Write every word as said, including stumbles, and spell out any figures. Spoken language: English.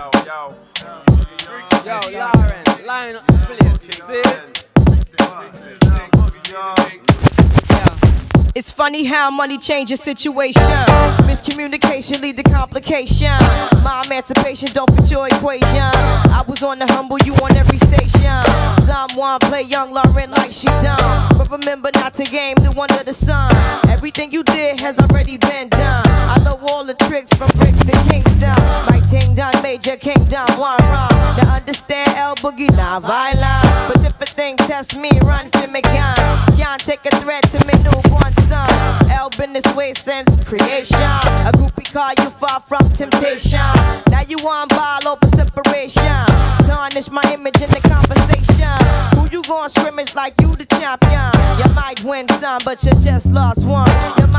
Yo, Lauren, line up the place, see? It's funny how money changes situation. Miscommunication lead to complication. My emancipation don't fit your equation. I was on the humble, you on every station. Someone play young Lauren like she done, but remember not to game the one of the sun. Everything you did has already been done. I know all the tricks from bricks to Kingston. My ting done, major kingdom, one wrong. Now understand L Boogie, not violent, but if a thing test me, run for me gun. Can't take a threat to me newborn son. L been this way since creation. A groupie call you far from temptation. Now you on ball over separation. Tarnish my image in the conversation. Who you gon' scrimmage like you the champion? You might win some, but you just lost one. You